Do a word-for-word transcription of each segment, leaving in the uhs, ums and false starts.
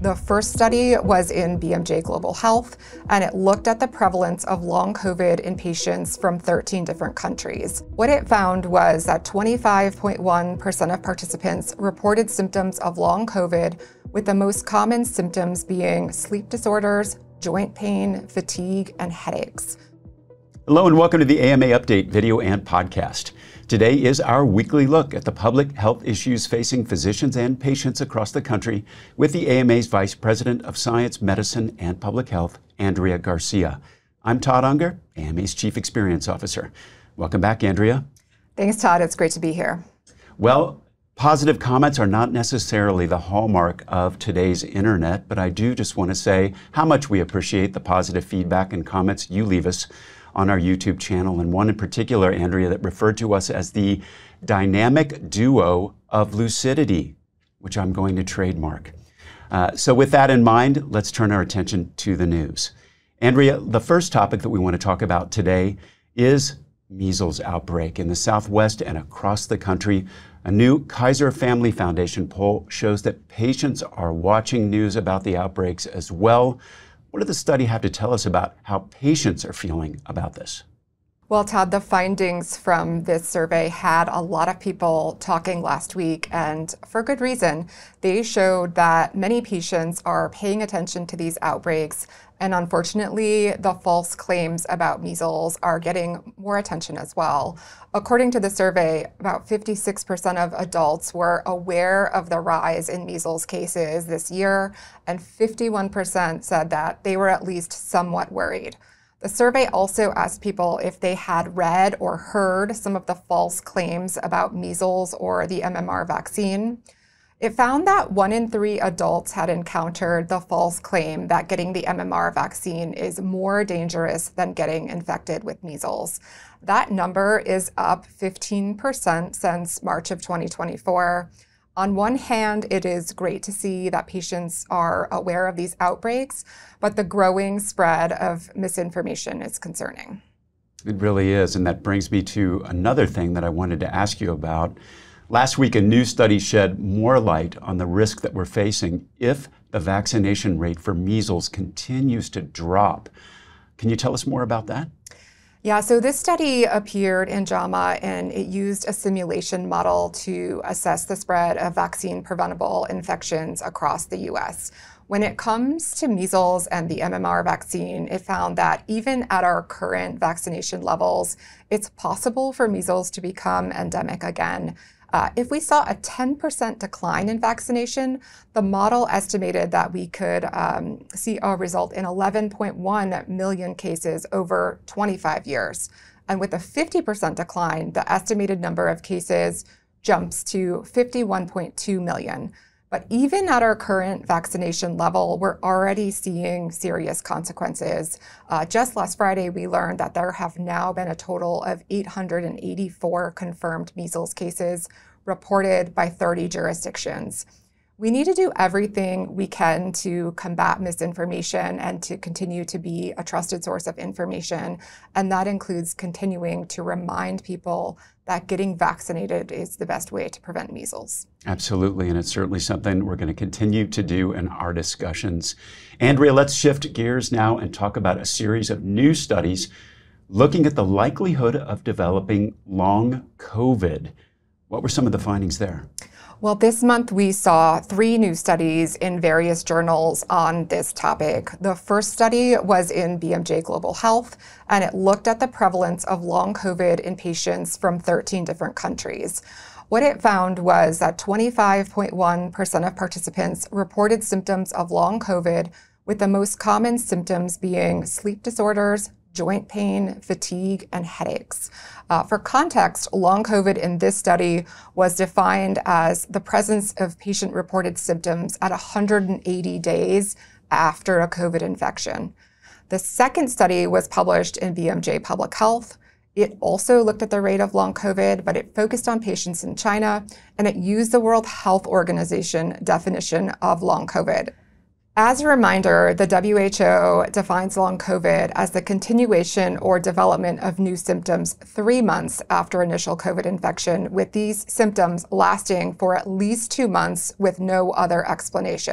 The first study was in B M J Global Health, and it looked at the prevalence of long COVID in patients from thirteen different countries. What it found was that twenty-five point one percent of participants reported symptoms of long COVID, with the most common symptoms being sleep disorders, joint pain, fatigue, and headaches. Hello and welcome to the A M A Update video and podcast. Today is our weekly look at the public health issues facing physicians and patients across the country with the A M A's Vice President of Science, Medicine, and Public Health, Andrea Garcia. I'm Todd Unger, A M A's Chief Experience Officer. Welcome back, Andrea. Thanks, Todd. It's great to be here. Well, positive comments are not necessarily the hallmark of today's internet, but I do just want to say how much we appreciate the positive feedback and comments you leave us on our YouTube channel, and one in particular, Andrea, that referred to us as the dynamic duo of lucidity, which I'm going to trademark. Uh, so with that in mind, let's turn our attention to the news. Andrea, the first topic that we want to talk about today is measles outbreak in the Southwest and across the country. A new Kaiser Family Foundation poll shows that patients are watching news about the outbreaks as well. What does the study have to tell us about how patients are feeling about this? Well, Todd, the findings from this survey had a lot of people talking last week, and for good reason. They showed that many patients are paying attention to these outbreaks, and unfortunately, the false claims about measles are getting more attention as well. According to the survey, about fifty-six percent of adults were aware of the rise in measles cases this year, and fifty-one percent said that they were at least somewhat worried. The survey also asked people if they had read or heard some of the false claims about measles or the M M R vaccine. It found that one in three adults had encountered the false claim that getting the M M R vaccine is more dangerous than getting infected with measles. That number is up fifteen percent since March of twenty twenty-four. On one hand, it is great to see that patients are aware of these outbreaks, but the growing spread of misinformation is concerning. It really is, and that brings me to another thing that I wanted to ask you about. Last week, a new study shed more light on the risk that we're facing if the vaccination rate for measles continues to drop. Can you tell us more about that? Yeah, so this study appeared in JAMA, and it used a simulation model to assess the spread of vaccine-preventable infections across the U S. When it comes to measles and the M M R vaccine, it found that even at our current vaccination levels, it's possible for measles to become endemic again. Uh, if we saw a ten percent decline in vaccination, the model estimated that we could um, see a result in eleven point one million cases over twenty-five years. And with a fifty percent decline, the estimated number of cases jumps to fifty-one point two million. But even at our current vaccination level, we're already seeing serious consequences. Uh, just last Friday, we learned that there have now been a total of eight hundred eighty-four confirmed measles cases reported by thirty jurisdictions. We need to do everything we can to combat misinformation and to continue to be a trusted source of information. And that includes continuing to remind people that getting vaccinated is the best way to prevent measles. Absolutely, and it's certainly something we're going to continue to do in our discussions. Andrea, let's shift gears now and talk about a series of new studies looking at the likelihood of developing long COVID. What were some of the findings there? Well, this month we saw three new studies in various journals on this topic. The first study was in B M J Global Health, and it looked at the prevalence of long COVID in patients from thirteen different countries. What it found was that twenty-five point one percent of participants reported symptoms of long COVID, with the most common symptoms being sleep disorders, joint pain, fatigue, and headaches. Uh, for context, long COVID in this study was defined as the presence of patient-reported symptoms at one hundred eighty days after a COVID infection. The second study was published in B M J Public Health. It also looked at the rate of long COVID, but it focused on patients in China, and it used the World Health Organization definition of long COVID. As a reminder, the W H O defines long COVID as the continuation or development of new symptoms three months after initial COVID infection, with these symptoms lasting for at least two months with no other explanation.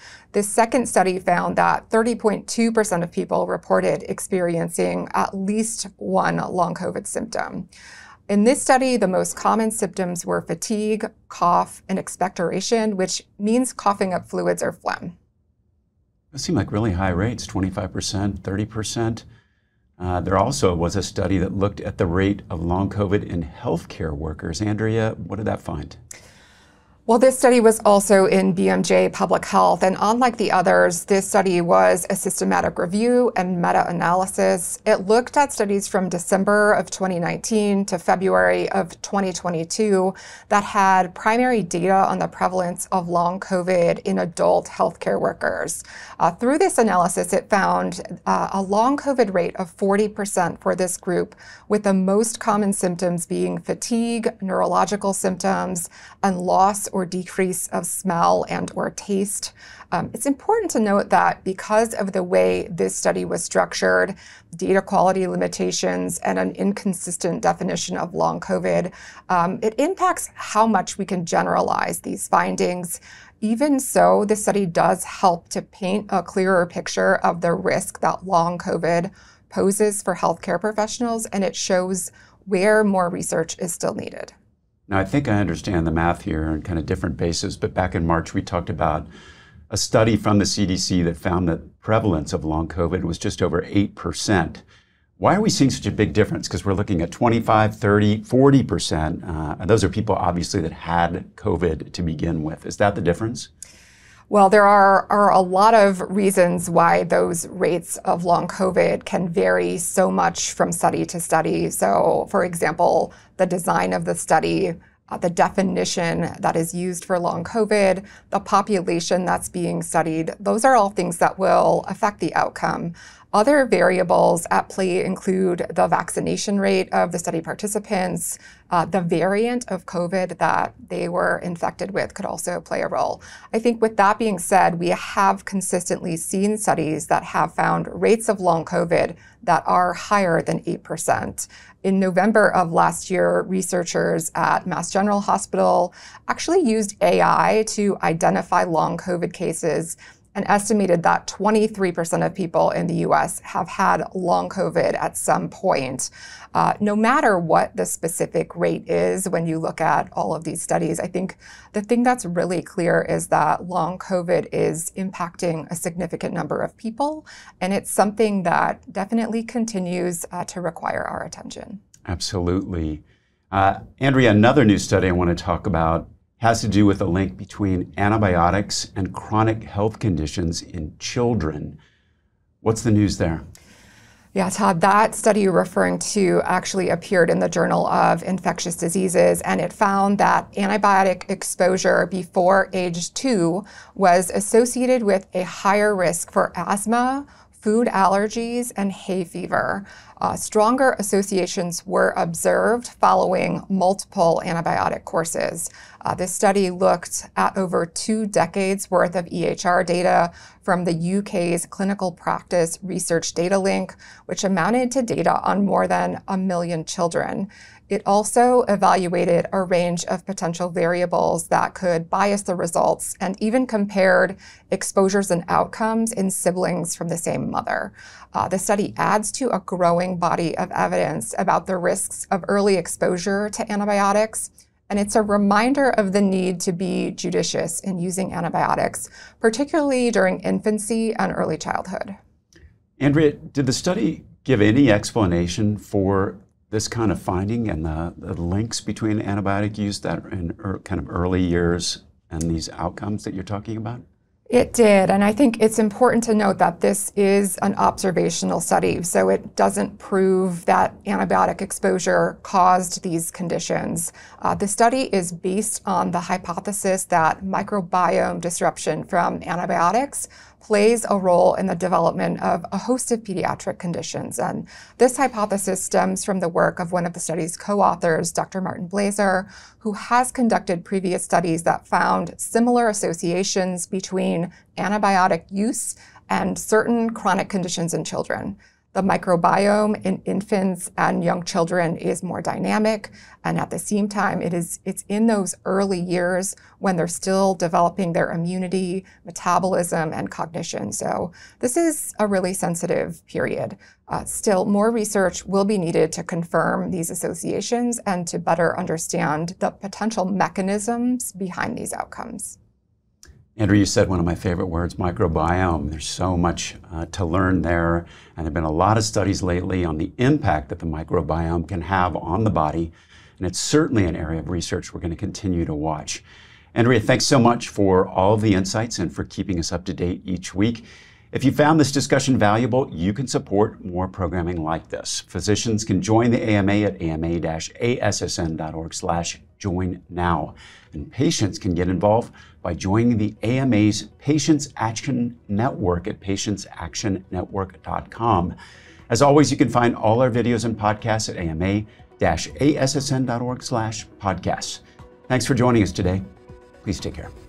This second study found that thirty point two percent of people reported experiencing at least one long COVID symptom. In this study, the most common symptoms were fatigue, cough, and expectoration, which means coughing up fluids or phlegm. Those seem like really high rates, twenty-five percent, thirty percent. Uh, there also was a study that looked at the rate of long COVID in healthcare workers. Andrea, what did that find? Well, this study was also in B M J Public Health, and unlike the others, this study was a systematic review and meta-analysis. It looked at studies from December of twenty nineteen to February of twenty twenty-two that had primary data on the prevalence of long COVID in adult healthcare workers. Uh, through this analysis, it found uh, a long COVID rate of forty percent for this group, with the most common symptoms being fatigue, neurological symptoms, and loss or decrease of smell and or taste. Um, it's important to note that because of the way this study was structured, data quality limitations, and an inconsistent definition of long COVID, um, it impacts how much we can generalize these findings. Even so, the study does help to paint a clearer picture of the risk that long COVID poses for healthcare professionals, and it shows where more research is still needed. Now, I think I understand the math here on kind of different bases, but back in March, we talked about a study from the C D C that found that prevalence of long COVID was just over eight percent. Why are we seeing such a big difference? Because we're looking at twenty-five, thirty, forty percent. Uh, and those are people, obviously, that had COVID to begin with. Is that the difference? Well, there are, are a lot of reasons why those rates of long COVID can vary so much from study to study. So, for example, the design of the study, uh, the definition that is used for long COVID, the population that's being studied, those are all things that will affect the outcome. Other variables at play include the vaccination rate of the study participants, uh, the variant of COVID that they were infected with could also play a role. I think with that being said, we have consistently seen studies that have found rates of long COVID that are higher than eight percent. In November of last year, researchers at Mass General Hospital actually used A I to identify long COVID cases and estimated that twenty-three percent of people in the U S have had long COVID at some point. Uh, no matter what the specific rate is when you look at all of these studies, I think the thing that's really clear is that long COVID is impacting a significant number of people, and it's something that definitely continues uh, to require our attention. Absolutely. Uh, Andrea, another new study I want to talk about has to do with the link between antibiotics and chronic health conditions in children. What's the news there? Yeah, Todd, that study you're referring to actually appeared in the Journal of Infectious Diseases, and it found that antibiotic exposure before age two was associated with a higher risk for asthma, food allergies, and hay fever. Uh, stronger associations were observed following multiple antibiotic courses. Uh, this study looked at over two decades worth of E H R data from the U K's Clinical Practice Research Data Link, which amounted to data on more than a million children. It also evaluated a range of potential variables that could bias the results and even compared exposures and outcomes in siblings from the same mother. Uh, the study adds to a growing body of evidence about the risks of early exposure to antibiotics, and it's a reminder of the need to be judicious in using antibiotics, particularly during infancy and early childhood. Andrea, did the study give any explanation for this kind of finding and the, the links between antibiotic use that in er, kind of early years and these outcomes that you're talking about? It did, and I think it's important to note that this is an observational study, so it doesn't prove that antibiotic exposure caused these conditions. Uh, the study is based on the hypothesis that microbiome disruption from antibiotics plays a role in the development of a host of pediatric conditions. And this hypothesis stems from the work of one of the study's co-authors, Doctor Martin Blaser, who has conducted previous studies that found similar associations between antibiotic use and certain chronic conditions in children. The microbiome in infants and young children is more dynamic, and at the same time, it is, it's in those early years when they're still developing their immunity, metabolism, and cognition. So this is a really sensitive period. Uh, still, more research will be needed to confirm these associations and to better understand the potential mechanisms behind these outcomes. Andrea, you said one of my favorite words, microbiome. There's so much uh, to learn there, and there have been a lot of studies lately on the impact that the microbiome can have on the body, and it's certainly an area of research we're going to continue to watch. Andrea, thanks so much for all of the insights and for keeping us up to date each week. If you found this discussion valuable, you can support more programming like this. Physicians can join the A M A at ama-assn.org slash join now. And patients can get involved by joining the A M A's Patients Action Network at patients action network dot com. As always, you can find all our videos and podcasts at ama-assn.org slash podcasts. Thanks for joining us today. Please take care.